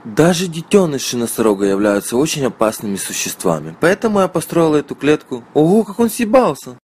Даже детеныши носорога являются очень опасными существами, поэтому я построил эту клетку. Ого, как он съебался!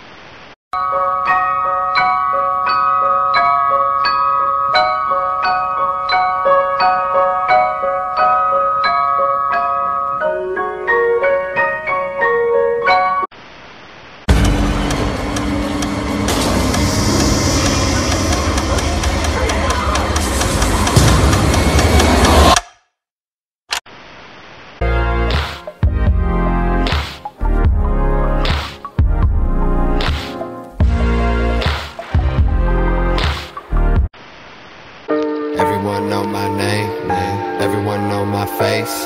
Everyone know my name, everyone know my face.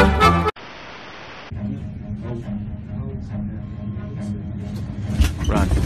Run.